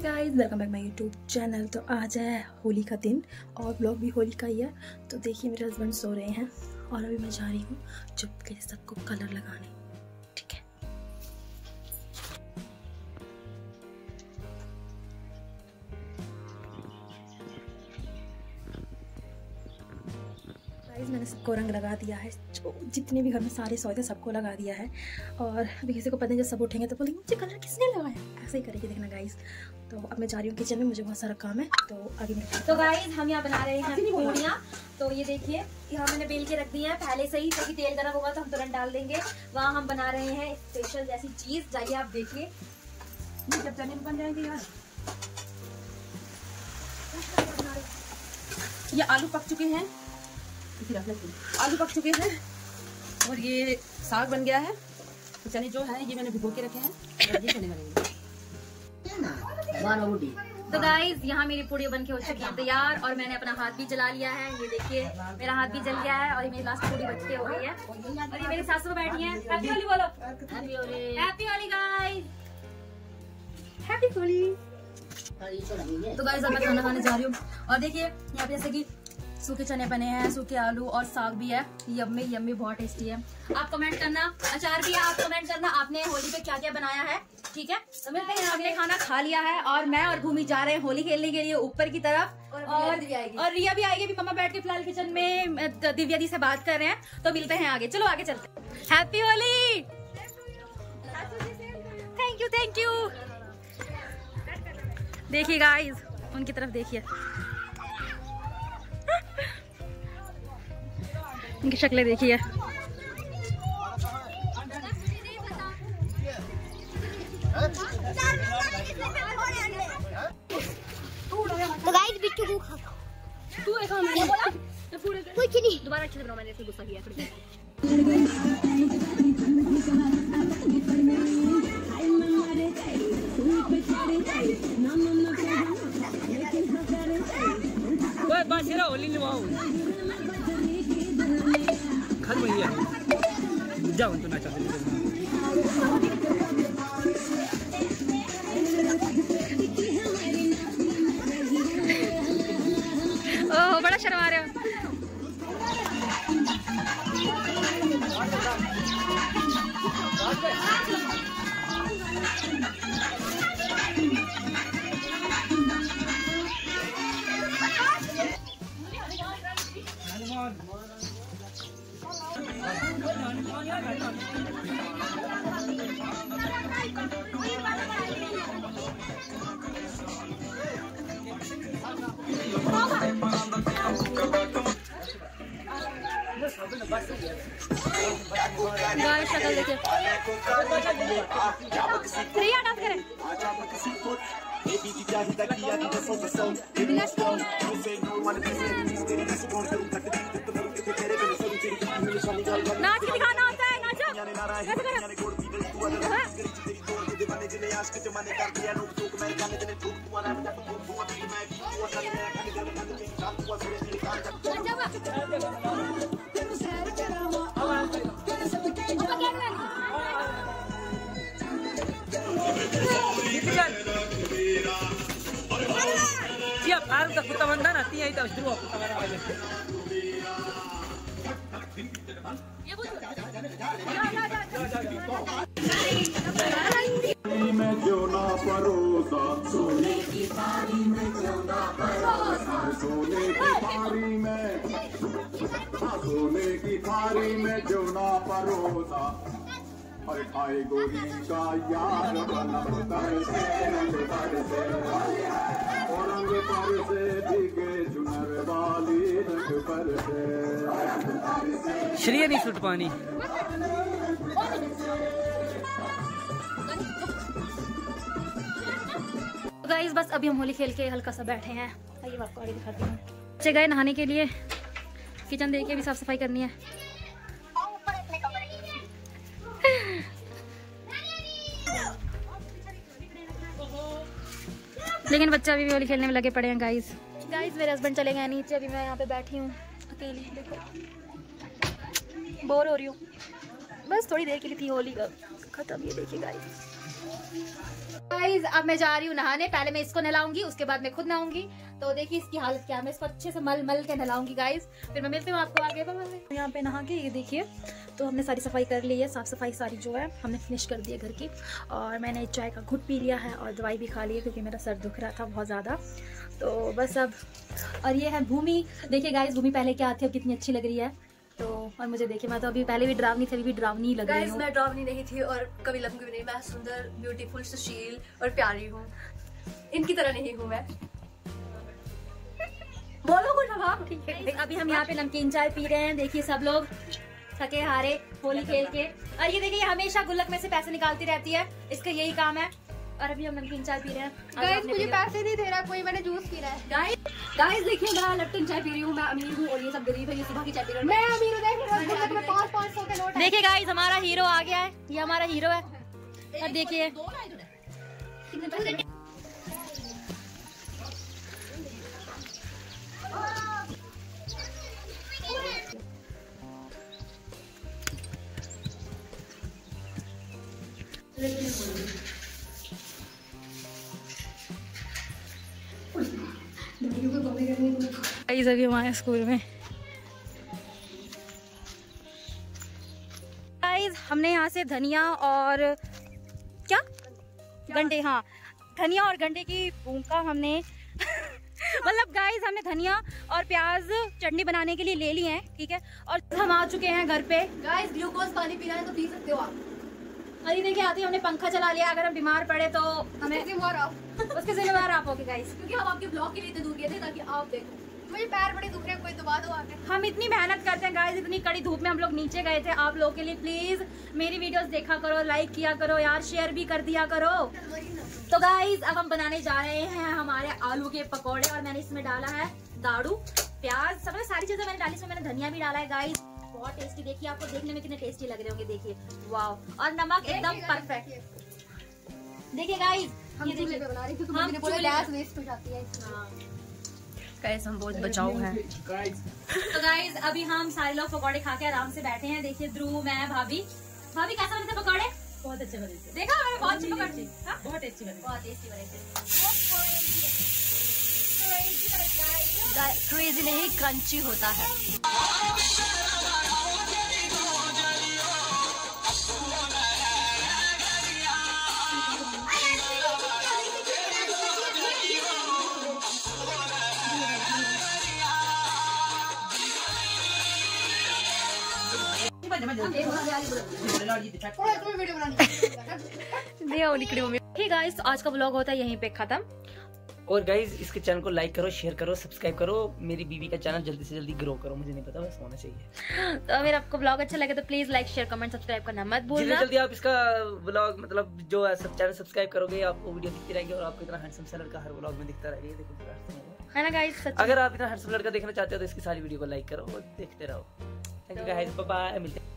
Guys welcome back my YouTube channel. तो आज है होली का दिन और ब्लॉग भी होली का ही है। तो देखिए मेरे हस्बैंड सो रहे हैं और अभी मैं जा रही हूँ चुपके से सबको कलर लगाने। ठीक है, गाइस मैंने सबको रंग लगा दिया है। जो जितने भी घर में सारे सोए थे सबको लगा दिया है। और अभी किसी को पता नहीं, जब सब उठेंगे तो बोलेंगे मुझे कलर किसने लगाया, ऐसे ही करेगी देखना गाइस। तो अब मैं जा रही हूँ किचन में, मुझे बहुत सारा काम है तो आगे मैं। तो गाइस हम यहाँ बना रहे हैं पूड़ियाँ। तो ये देखिए यहाँ मैंने बेल के रख दी है पहले से ही, क्योंकि तेल गर्म होगा तो हम तुरंत डाल देंगे। वहाँ हम बना रहे हैं स्पेशल जैसी चीज, जाइए आप देखिए। जब चने बन जाएंगे यार, ये आलू पक चुके हैं, आलू पक चुके हैं और ये साग बन गया है। तो चने जो है ये मैंने भिगो के रखे हैं, ये चने बनेंगे। तो गाइस यहाँ मेरी पूड़ी बन के हो चुकी है तैयार और मैंने अपना हाथ भी जला लिया है। ये देखिए मेरा हाथ भी जल गया है और ये मेरी लास्ट पूड़ी बच के हो गई है। और ये मेरी सासू बैठी है। हैप्पी होली बोलो, happy Holi, happy Holi guys, happy Holi. तो गाइस अब मैं खाना खाने जा रही हूँ और देखिए यहाँ पे जैसे कि सूखे चने बने हैं, सूखे आलू और साग भी है। यम्मी यम्मी, बहुत टेस्टी है। आप कमेंट करना, अचार भी है, आप कमेंट करना आपने होली पे क्या क्या बनाया है। ठीक है, तो मिलते हैं। हमने खाना खा लिया है और मैं और भूमि जा रहे हैं होली खेलने के लिए ऊपर की तरफ। और रिया भी आएगी। अभी मम्मा बैठ के फिलहाल किचन में दिव्या दी से बात कर रहे हैं, तो मिलते हैं आगे। चलो आगे चलते हैं। Happy Holi, thank you thank you. देखिए गाइस उनकी तरफ देखिए, इनकी शक्लें देखिए। तो गाइस बिट्टू को खा, तू एक मैंने बोला कुछ नहीं, दोबारा अच्छे से बनाओ, मैंने फिर गुस्सा किया फिर। ओए बासिरा होली निभाओ खत भैया जाओ तो ना चल। ओह बड़ा शर्मा रहे हो। गाइस शक्ल देखिए, रिया डांस करे। नाच के दिखाना होता है, नाचो। Siap, harus tak kuta mandana, tiya ita dua kuta mandana. में क्यों ना परोसा, सोने की थाली में क्यों ना परोसा, सोने की थाली में, सोने की थाली में क्यों ना परोसा। और खाए गोरी का यार बलम तर से रंग पर से, और रंग पर से भीगे चुनर वाली रंग पर से। श्री नहीं सुट पानी। गाइस बस अभी हम होली खेल के हल्का सा बैठे हैं। आइए आपको आगे दिखाती हूँ। बच्चे गए नहाने के लिए, किचन देख के भी साफ सफाई करनी है। लेकिन बच्चे अभी भी होली खेलने में लगे पड़े हैं। गाइस मेरे हस्बैंड चले गए नीचे, अभी मैं यहाँ पे बैठी हूँ अकेली। देखो बोर हो रही हूँ, बस थोड़ी देर के लिए थी, होली का खत्म। ये देखिए गाइस गाइज अब मैं जा रही हूँ नहाने। पहले मैं इसको नहलाऊंगी, उसके बाद मैं खुद नहाऊंगी। तो देखिए इसकी हालत क्या है। मैं इसको अच्छे से मल मल के नहलाऊंगी गाइज, फिर मैं मिलती हूँ आपको आगे। यहाँ पे नहा के ये देखिए, तो हमने सारी सफाई कर ली है। साफ सफाई सारी जो है हमने फिनिश कर दी है घर की। और मैंने चाय का घुट पी लिया है और दवाई भी खा ली है क्योंकि मेरा सर दुख रहा था बहुत ज़्यादा। तो बस अब, और ये है भूमि। देखिए गाइज भूमि पहले क्या थी, अब कितनी अच्छी लग रही है। तो और मुझे देखिए, मैं तो अभी पहले भी डरावनी थी, अभी भी डरावनी लग रही हूँ। मैं डरावनी नहीं थी और कभी लंबी भी नहीं। मैं सुंदर, ब्यूटीफुल, सुशील और प्यारी हूँ। इनकी तरह नहीं हूँ मैं। बोलो कुछ अब। ठीक है, अभी हम यहाँ पे नमकीन चाय पी रहे हैं। देखिए सब लोग थके हारे होली खेल के। और ये देखिए हमेशा गुल्लक में से पैसे निकालती रहती है, इसका यही काम है। और अभी हम नमकीन चाय पी रहे हैं। गाइस मुझे पैसे नहीं दे रहा कोई, मैंने जूस पी रहा है। गाइस देखिए, मैं लप्टन चाय पी रही हूँ। मैं अमीर हूँ और ये सब गरीब है। ये सुबह की चाय पी रहे हैं। मैं अमीर हूं, देख रहे हो 500 के नोट। देखिए गाइस हमारा हीरो आ गया है, ये हमारा हीरो है। और देखिए गाइस अभी हमारे स्कूल में गाइस हमने यहाँ से धनिया और क्या गंडे, हाँ धनिया और गंडे की भूंका हमने मतलब गाइस हमने धनिया और प्याज चटनी बनाने के लिए ले लिए हैं, ठीक है। और हम आ चुके हैं घर पे। गाइस ग्लूकोज पानी पीना है तो पी सकते हो आप। अरे देखिए आते ही हमने पंखा चला लिया। अगर हम बीमार पड़े तो हमें उसके जिम्मेदार आप होगे गाइस, क्योंकि हम आपके ब्लॉग के लिए इतने दूर गए थे ताकि आप देखो। मुझे पैर बड़े दुख रहे हैं, कोई दबा दो आके। हम इतनी मेहनत करते हैं गाइस, इतनी कड़ी धूप में हम लोग नीचे गए थे आप लोगों के लिए। प्लीज मेरी वीडियोस देखा करो, लाइक किया करो यार, शेयर भी कर दिया करो। तो गाइस अब हम बनाने जा रहे हैं हमारे आलू के पकौड़े। और मैंने इसमें डाला है दारू, प्याज, सब सारी चीजें मैंने डाली। इसमें मैंने धनिया भी डाला है गाइस। बहुत टेस्टी, देखिए आपको देखने में कितने टेस्टी लग रहे होंगे। देखिए वाव, और नमक एकदम परफेक्ट। देखिए गाइस हम चूल्हे पे बना रही थी, तो मैंने बोला गैस वेस्ट हो जाती है। गाइस हम बहुत बचाओ हैं। तो गाइस अभी हम सारे लोग पकौड़े खा के आराम से बैठे हैं। देखिए ध्रुव, मैं, भाभी कैसा बने थे पकौड़े? बहुत अच्छे बने थे। देखा हमें बहुत अच्छे पकौड़े थे। बहुत टेस्टी बने। बहुत टेस्टी बने थे। क्रेजी नहीं, क्रंची होता है। ठीक गाइस आज का ब्लॉग होता है यहीं पे खत्म। और गाइज इसके चैनल को लाइक करो, शेयर करो, सब्सक्राइब करो। मेरी बीवी का चैनल जल्दी से जल्दी ग्रो करो, मुझे नहीं पता, बस होना चाहिए। तो अगर आपको ब्लॉग अच्छा लगे तो please like, share, comment, subscribe करना मत जितनी भूलना। जल्दी आप इसका ब्लॉग मतलब जो है सब चैनल सब्सक्राइब करोगे, आपको वीडियो दिखती रहेगी और आपको इतना हैंडसम सा लड़का हर ब्लॉग में दिखता रहेगा। देखो है ना गाइस, अगर आप इतना हैंडसम लड़का देखना चाहते हो तो इसकी सारी वीडियो को लाइक करो और देखते रहो। Thank you guys, bye bye, मिलते हैं।